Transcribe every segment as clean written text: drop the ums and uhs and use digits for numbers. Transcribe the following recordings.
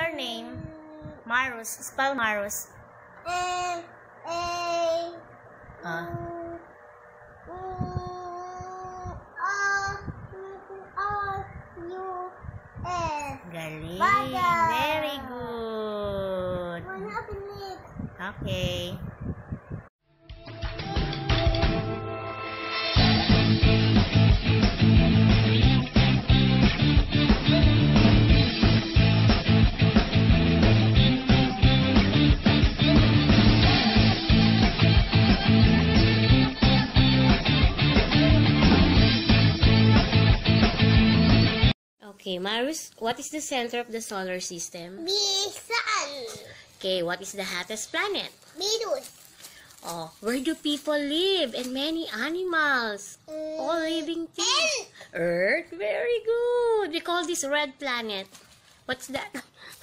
your name? Marus. Spell Marus. Galing. Very good. Okay. Okay, Marus, what is the center of the solar system? The sun. Okay, what is the hottest planet? Venus. Oh, where do people live and many animals? All living things. Earth. Very good. We call this red planet. What's that?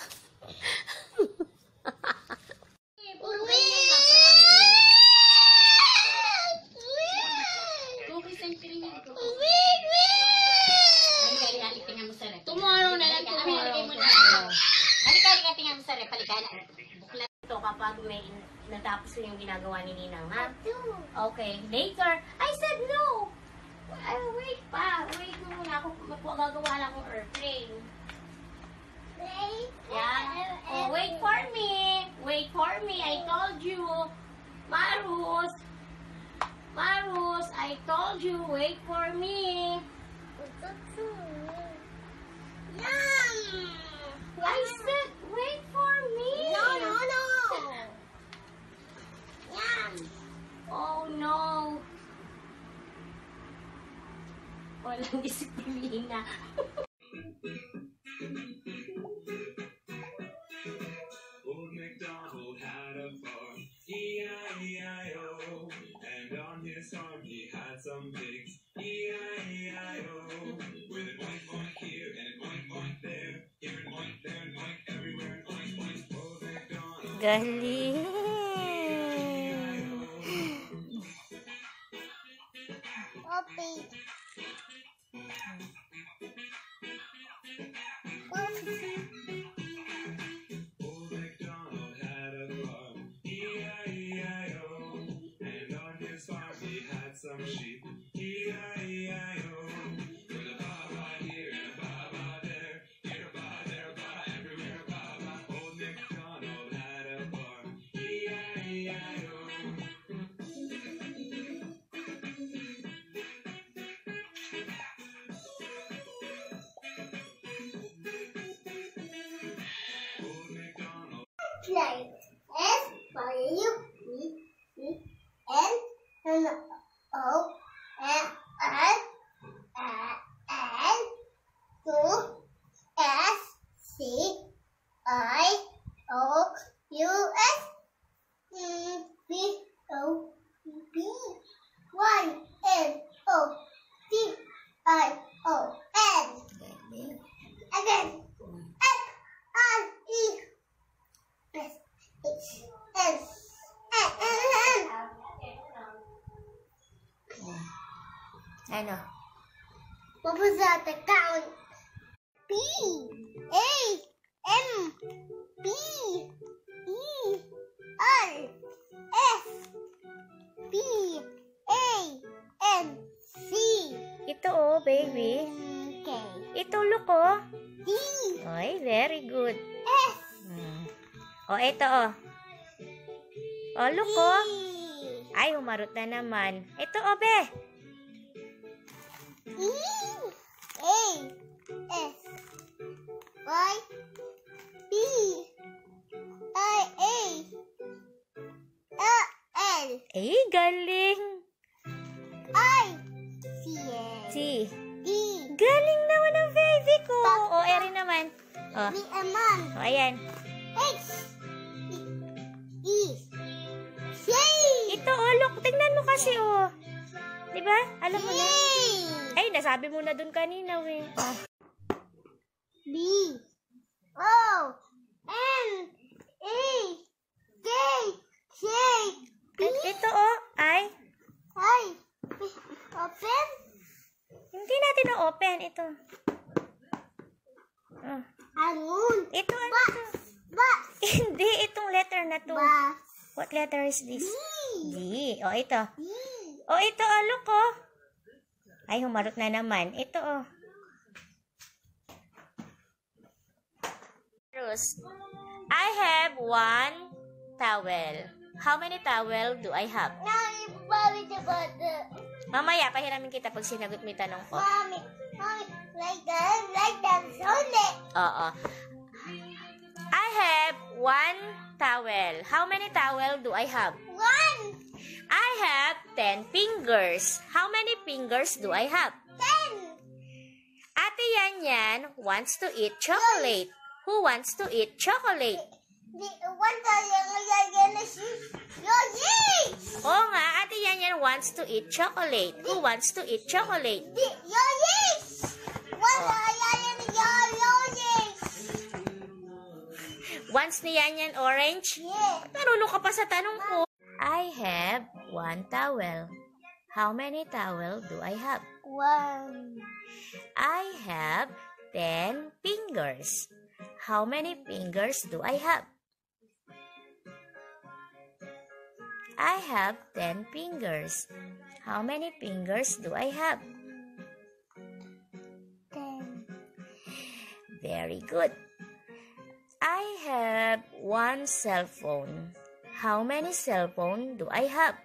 Tomorrow na lang, tomorrow. Halika, tingnan mo sa rep. Halika na. Buklat ito kapag may natapos ko yung ginagawa ni Ninang, ha? Okay, later. I said no. Wait pa. Wait muna. Gagawa lang akong airplane. Yan. Oh, wait for me. Wait for me. I told you. Marus. Marus, I told you. Wait for me. I said, wait for me. No. Oh, no. Walang disiplina. Old MacDonald had a farm, E-I-E-I-O, and on his farm he had some pigs, E-I-E-I-O, with an oink oink here and an oink oink there, here an oink, there an oink, everywhere an oink oink. Old MacDonald. Galing. Old MacDonald had a farm, E-I-E-I-O, and on his farm he had some sheep, E-I-E-I-O, with a ba-ba here and a ba-ba there, here a ba, there a ba, everywhere a ba-ba. Old MacDonald had a farm, E-I-E-I-O. Old MacDonald. Like S for U E N O N two S C I O U S B O B Y N O T I O N. Again. F R E S H S N. Ano? What was that? The count. P A M B E R S B A N C. Ito oh, baby. K Ito, look oh. D Oy, very good. S Oh, ito oh. Oh, look oh. E Ay, humarot na naman. Ito oh, be. E A S Y B I A L Eh, galing. I C C. D Galing naman ang baby ko. O, eri naman. Oh, B M N oh ayan. H E C Ito oh, look. Tingnan mo kasi oh. Diba? Alam mo na. Ay, nasabi mo na dun kanina, we. B O N E J J B Ito oh, ay. I open Hindi natin na-open. Ito. Oh. Angun. Ito, ano Bus. to? Bus. Hindi, itong letter na to. Bus. What letter is this? B. D. O, ito. B. O, ito, look, oh. Ay, humarot na naman. Ito, oh. Rose, I have 1 towel. How many towel do I have? Mommy, about the Mamaya, pahiramin kita pag sinagot mo yung tanong ko. mommy, like that, Sunday. Oo. I have 1 towel. How many towel do I have? 1, I have 10 fingers. How many fingers do I have? 10. Ate Yan wants to eat chocolate. Who wants to eat chocolate? The one yang Yoyi. Oo nga, Ate Yan wants to eat chocolate. Who wants to eat chocolate? The Yoyi. One yang Yoyi. Wants ni Yan orange? Yeah. Marunong ka pa sa tanong ko. I have 1 towel. How many towel do I have? 1. I have 10 fingers. How many fingers do I have? I have 10 fingers. How many fingers do I have? 10. Very good. I have 1 cell phone. How many cell phone do I have?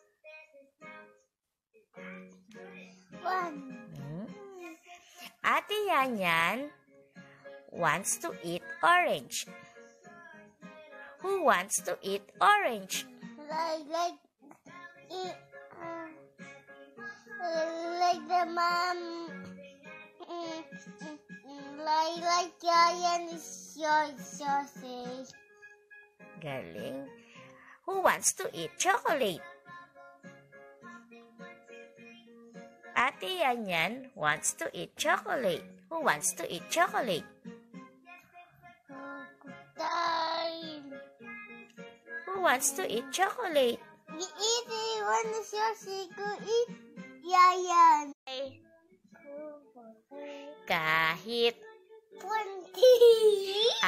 1. Ate Yan wants to eat orange. Who wants to eat orange? Like the mom, like Giant sausage. Galing. Who wants to eat chocolate? Ate Yan wants to eat chocolate. Who wants to eat chocolate? Time. Who wants to eat chocolate? We eat it when the sausage go eat. Yayan. Kahit 20.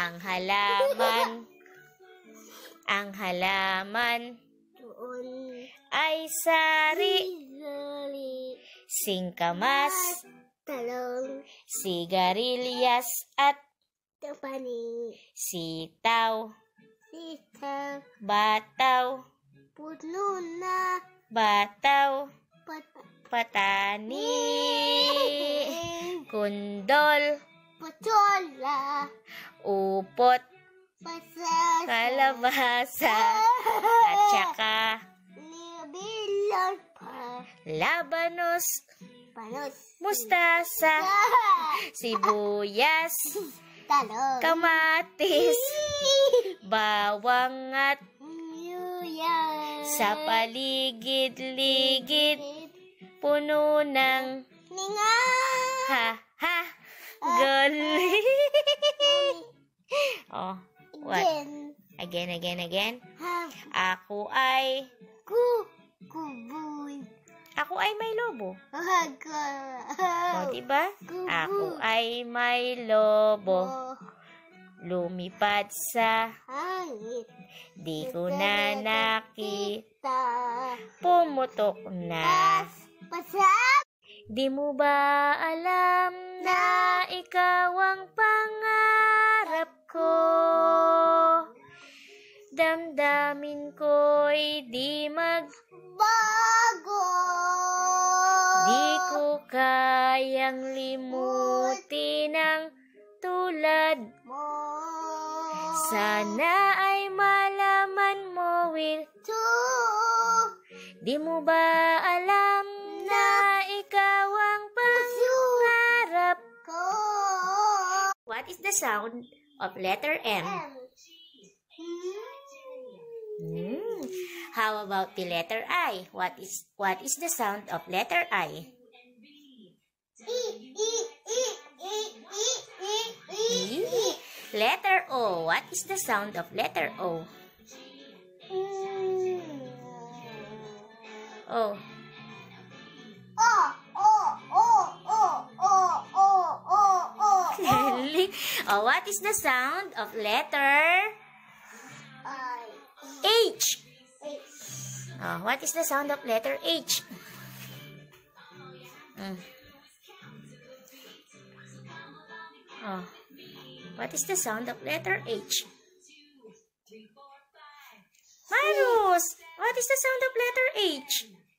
ang halaman Doon. ay sari, Easily. singkamas, Talong. sigarilyas at Tapani. sitaw, Sita. bataw, Puno na. bataw, Pat. patani, kundol, Patola. upot, Pasas. kalabasa, at saka Nibilon pa. labanos, Panos. mustasa, sibuyas, Talong. kamatis, bawang at Yuyan. sa paligid-ligid puno ng Ninga. ha galing. Oh, what? Again. Ako ay Kuboy. may lobo. Haga. O, diba? Ako ay may lobo. Lumipad sa Hangit. di ko na nakita. Ta. Pumutok na. Pasap. Di mo ba alam na ikaw ang pangarap ko? Damdamin ko'y di Bago. Di ko kayang limutin ang tulad. Mo. Sana ay malaman mo, Will. Di mo ba alam na ikaw ang pangarap? Ko. What is the sound of letter M? How about the letter I? What is the sound of letter I? E. Letter O. What is the sound of letter O? O. Galing. Oh, what is the sound of letter H? Oh, what is the sound of letter H? Oh, what is the sound of letter H? Marus, what is the sound of letter H?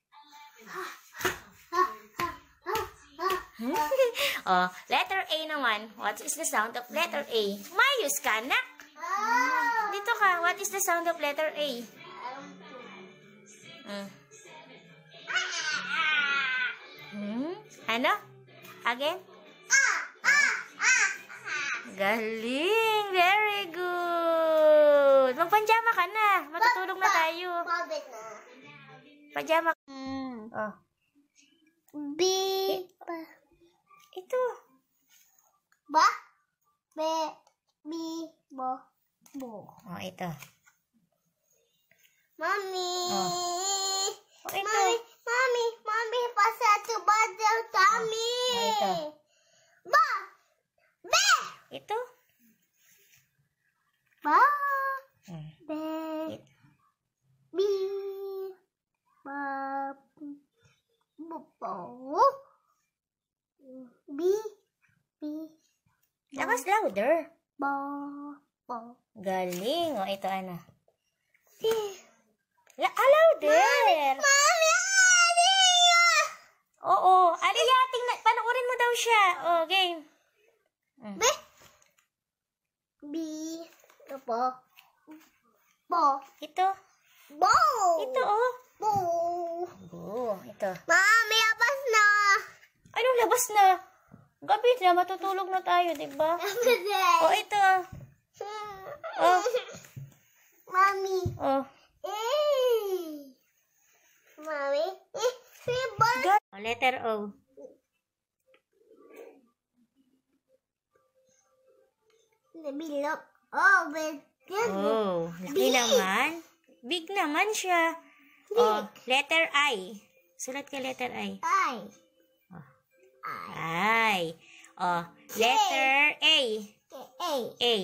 Oh, letter A naman. What is the sound of letter A? Mayus ka, nak. Dito ka. What is the sound of letter A? Ano? Again? Galing. Very good. Magpanjama ka na. Matutulog na tayo. Pajama. Oh. B. Ito. Ba? Be. Bi. Bo. Bo. Oh, ito. Mami. Oh, ito. Mami, pasa tu badal kami. Oh, ito. Ba. Be. Ito. Ba. Hmm. Be. Bi. Ba. Bo. Bi. Bi. Lakas louder. Bo. Bo. Galing. O, ito ano. Louder. Mami. Oo. Aliya, panoorin mo daw siya. Oh, game. Be. Bi. Bo. Bo. Ito. Bo. Ito, oh. Bo. Oh, ito. Mami, abas na. Anong labas na? Gabi na, matutulog na tayo, diba? Oh, ito. Oh. Mami. Oh. Mami. Ribbon. Oh, letter O. Nabilok. Oh, bigyan. Oh, laki naman. Big naman siya. Oh, letter I. Sulat ka letter I. Ay. I. Oh, letter A. A. A.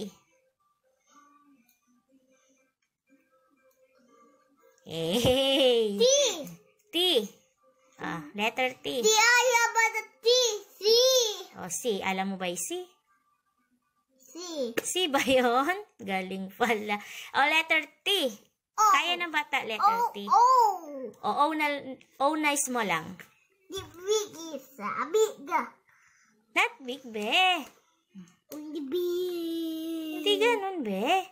Hey. T. T. Ah, letter T. T. Ayaw ba na T? C. Oh, C. Alam mo ba yung C? C. C ba yun? Galing pala. Oh, letter T. O. Kaya ng bata, letter T. O. O, O na small lang. Di big isa. Big. Not big, be. Hindi big. Hindi ganun, be.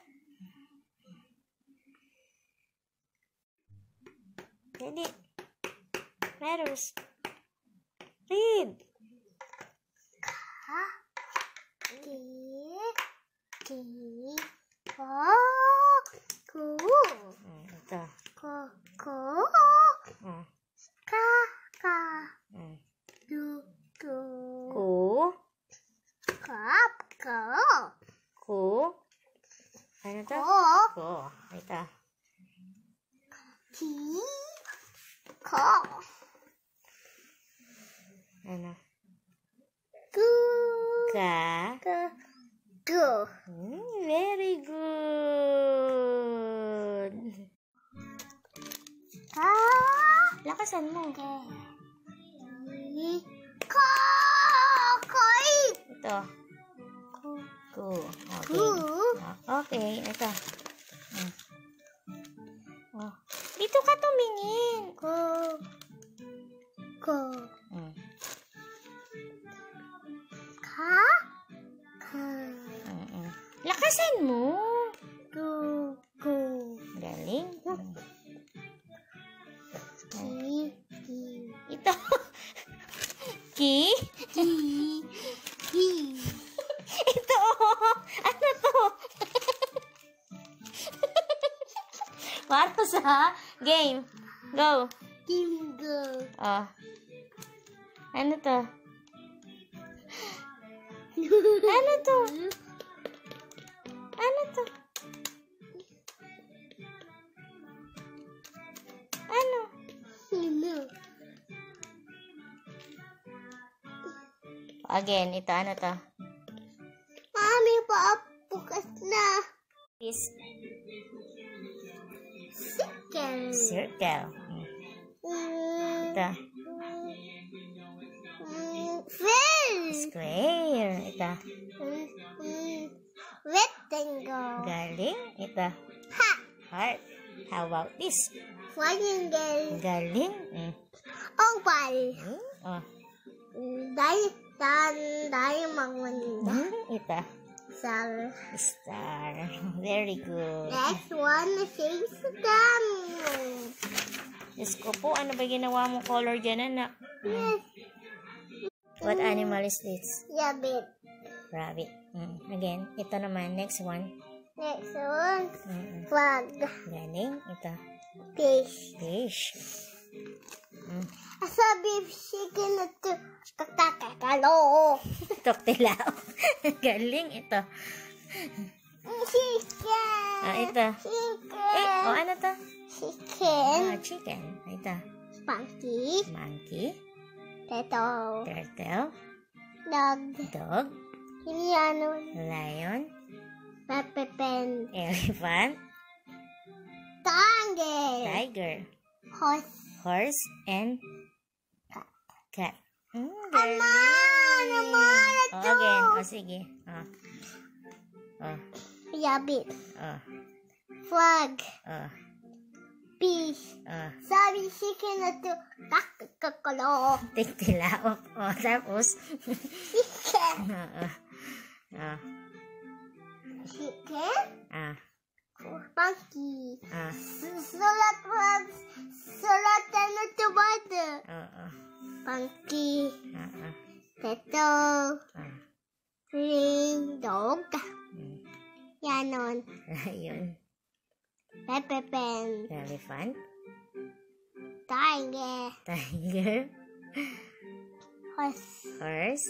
Ready? Marus. Read. Ha? T. T. Ko. Ku. Ito. Ko. Ko. Hmm. Ka. Ka. Hmm. Du. Du. Ku. Kap. Ko. Ku. Ano to? Ko. Ku. Ito. T. Ko. Ano? Gu. Ka. Gu. Gu. Very good. Ka. Lakasan mo. Ko. Koi. Ito. Ku. Ku. Okay. Ku. Okay. Ito. Oh. Dito ka tumingin. Ko. Ko. Hmm. Ka. Ka. Lakasan mo. Gu. Gu. Galing. Ki. Ki. Ito. Ki. Ki. Ki. Ito. Ano to? Marcos, ha? Game. Go. Kingo. Oh. Ano to? Ano to? Ano to? Ano? Sino? Again, ito ano to? Mami, bukas na. Is Chicken. circle. Mm, Ito. fish. Square. Ito. Rectangle. Galing. Ito. Ha. Heart. How about this? Triangle. Galing. Oval. Oh. Diamond. Ito. Star. Star. Very good. Next one is them. Diyos ko po, ano ba ginawa mo color dyan, anak? Yes. What animal is this? Rabbit. Rabbit. Again, ito naman, next one. Next one. Mm-mm. Frog. Galing. Ito. Fish. Fish. Sabi chicken na to kakakalo. Toktilao. Galing. Ito. Chicken. Ito. Chicken. Ano to? Chicken. Chicken. Ito. Monkey. Monkey. Turtle. Turtle. Dog. Dog. Indiano. Lion. Pepper pen. Elephant. Tiger. Tiger. Horse. Horse. And cat. Naman. Again. Sige. Rabbit. Oh. Frog. Oh. Fish. Oh. Sabi chicken na to kakakalo. Tiktilao. Tapos. Chicken. Chicken. Monkey. Sulat na tomato. Monkey. Turtle. Ring. Dog. Yanon. Lion. Pepper pen. Elephant. Tiger. Tiger. Horse. Horse.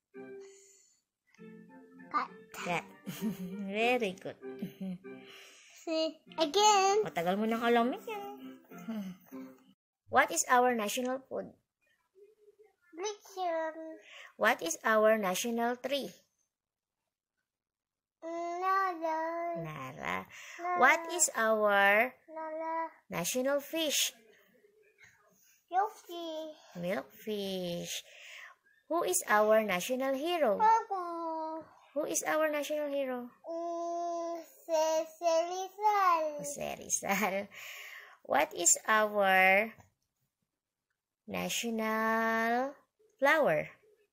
Cat. Cat. Very good. See, again. Matagal mo nang alamin yan. What is our national food? Picture. What is our national tree? Nala. Nara. What is our Nala. national fish? Yoki. Milkfish. Who is our national hero? Pagu. Who is our national hero? Serizal. Jose Rizal. What is our national flower?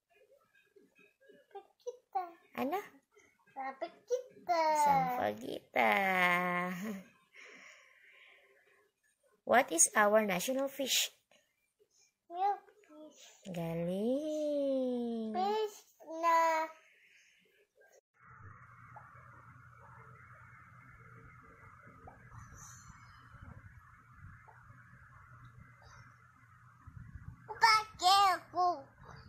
Kita. Ano? Dapat kita. Sampagita. What is our national fish? Milky. Galing. Fish na. Bakit ako?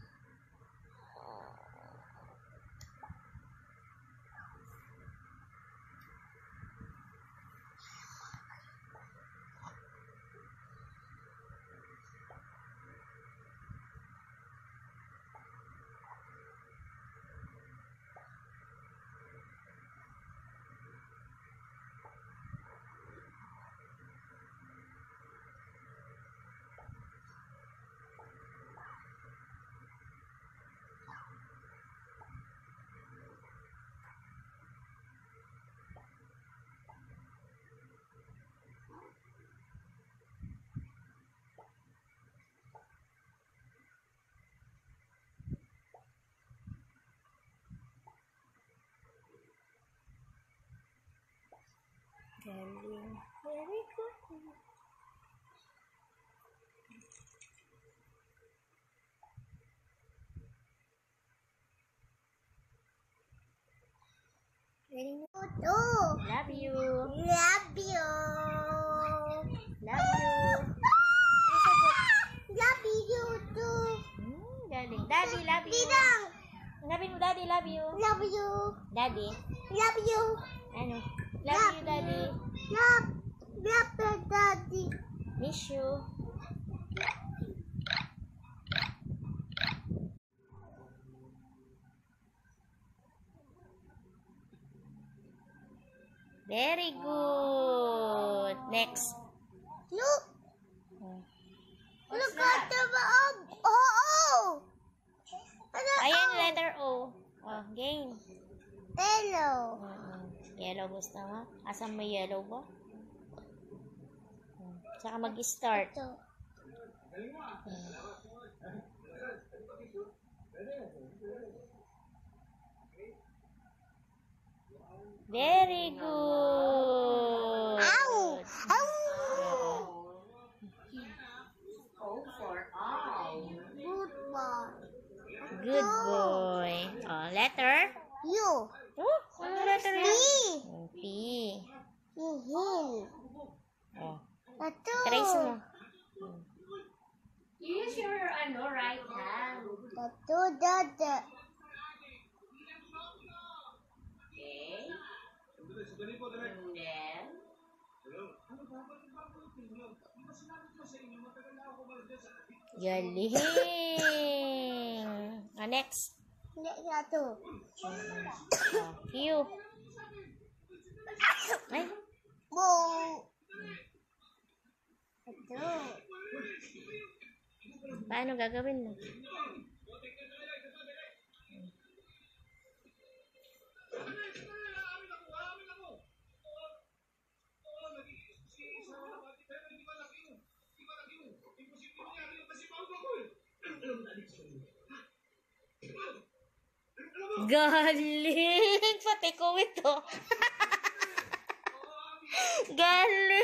Galing. Very good. Very good. Oh, Love you. love you. Love you. Love you too. Galing. Daddy, love you. Didang. Sabi mo, Daddy, love you. Love you. Daddy. Love you. Ano? Love you, Daddy. Love you, daddy. Miss you. Very good. Next. Look. Look at the oh. Ayan, letter O. Oh, game. Hello. Yellow gusto mo? Asan may yellow ba? Saka mag-start. Ito. Very good. Ow! Ow! O for all. Good boy. Good boy. Oh, letter? You. Oh, ano letter P. yan? P. Hihil. Oh, Ito. trace mo. Use your right hand. Ito, dada. Okay. And then, Galing. Next. Hindi, satu. Oh, Q. Ay, Bo. Ito. paano gagawin mo? Galing! Pati ko ito. Galing!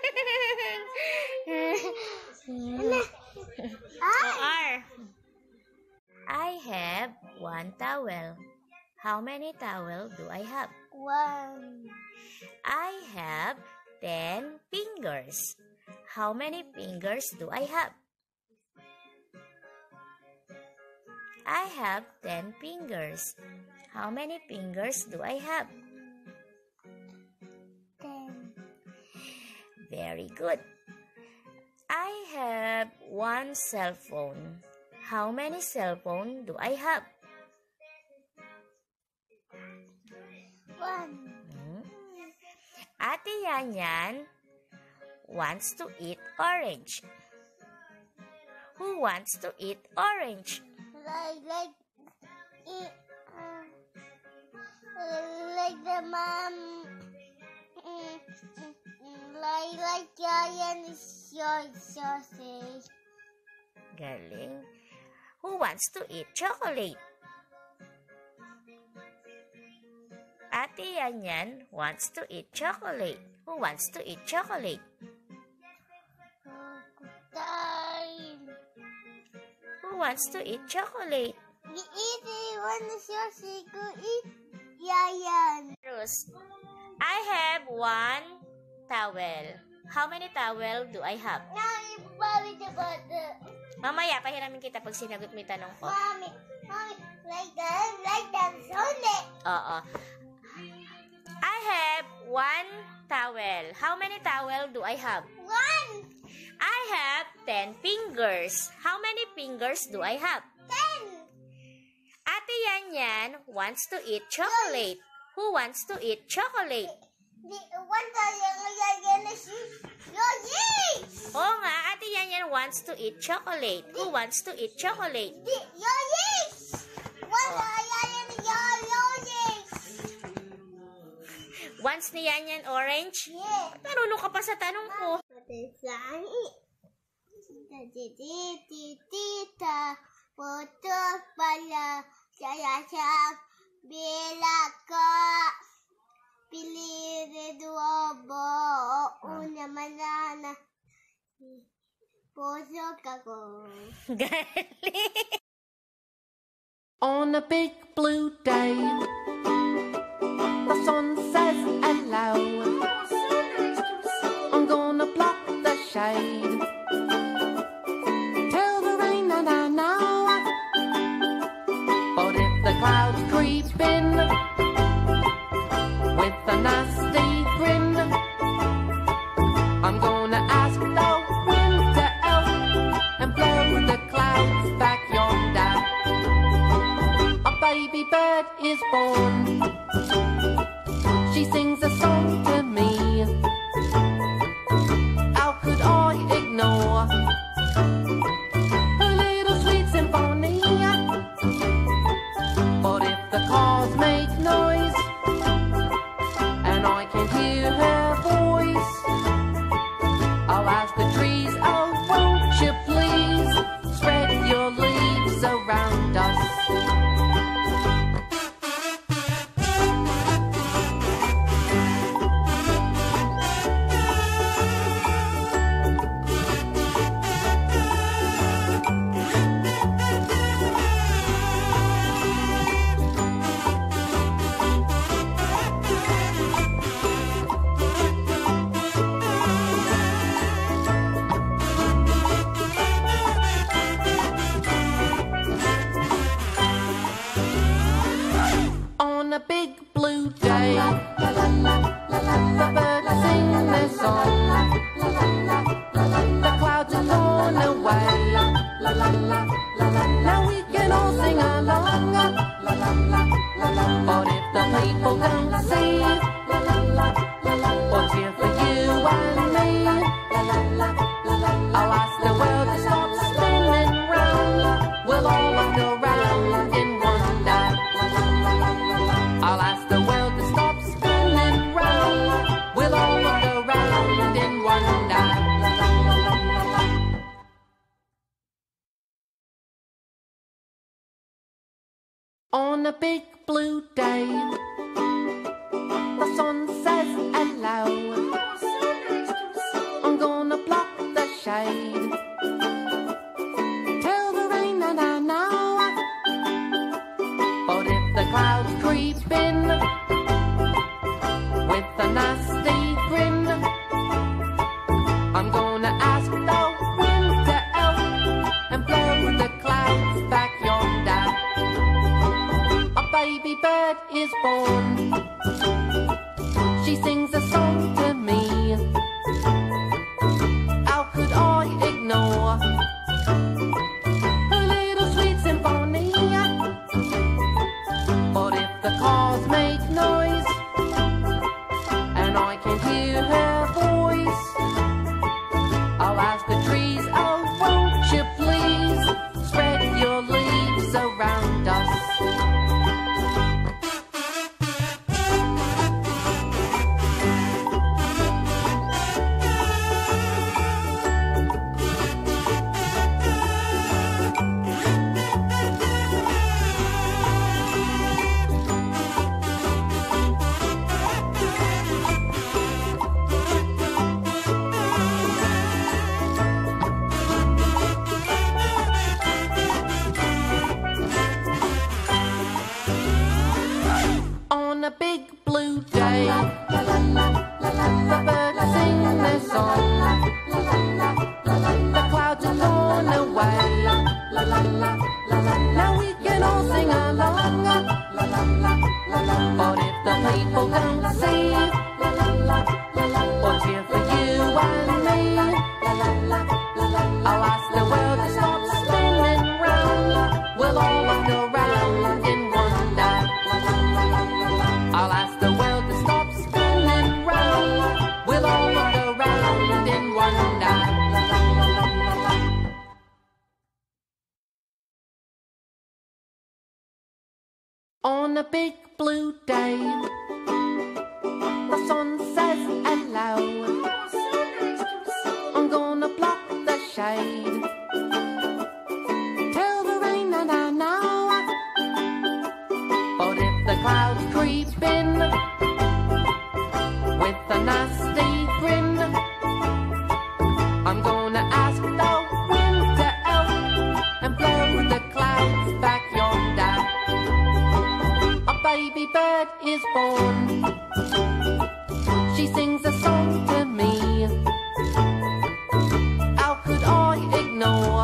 R. I have one towel. How many towels do I have? One. I have 10 fingers. How many fingers do I have? I have 10 fingers. How many fingers do I have? 10. Very good. I have one cell phone. How many cell phone do I have? One. Ate Yanyan wants to eat orange. Who wants to eat orange? Like the mom. Like Yayan is your sausage. Galing. Who wants to eat chocolate? Ate Yanyan wants to eat chocolate. Who wants to eat chocolate? Time. Who wants to eat chocolate? We eat one is your secret. Eat Yayan. Rose, I have one towel. How many towel do I have? Mommy, the butter. Mamaya, pahiramin kita pag sinagot mo yung tanong ko. Mommy, like that, Sunday. Oo. I have one towel. How many towel do I have? One, I have 10 fingers. How many fingers do I have? 10. Ate Yanyan wants to eat chocolate. Who wants to eat chocolate? The one that Yayan is your Oo nga, Ate Yanyan wants to eat chocolate. Who wants to eat chocolate? Your one that Yayan is your Wants ni Yanyan orange? Yeah. Marunong ka pa sa tanong ko. Tita, putus pala, saya bila ka pilih dua una manana puso kako. Galing. On a big blue day, the sun says hello. I'm gonna block the shade till the rain and I know. But if the clouds creep in with a nasty grin, I'm gonna ask the wind to help and blow the clouds back yonder. A baby bird is born. She She sings a song to me. How could I ignore her little sweet symphony? But if the cars make noise and I can hear her voice, I'll ask the trees, oh, won't you please spread your leaves around us? On a big blue day, the birds sing their song. The clouds are torn away. Now we can all sing along. But if the people don't see or cheer for you and me, I'll ask the world to stop spinning round. We'll all go round in wonder. I'll ask the world to stop spinning round. We'll all go round in wonder. On a big blue day, the sun says hello. I'm gonna block the shade. Tell the rain that I know. But if the clouds creep in with a nasty grin, I'm gonna ask the wind to help and blow the clouds back yonder. A baby bird is born. She sings a song to me. How could I ignore her little sweet symphony? But if the cars make noise and I can hear her voice, I'll ask the trees, oh, won't you please spread your leaves around us? On a big blue day, the birds sing their song. The clouds are torn away. Now we can all sing along. But if the people don't see or cheer for you and me, I'll ask the world to stop spinning round. We'll all go round in wonder. I'll ask the world to stop spinning round. We'll all go round in wonder. On a big blue day, the sun says hello. I'm gonna block the shade. Tell the rain that I know. But if the clouds creep in with a nasty grin, I'm gonna ask the wind to help and blow the clouds back yonder. A baby bird is born. She sings a song to me. How could I ignore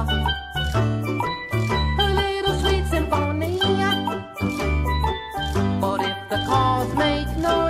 her little sweet symphony? But if the cars make noise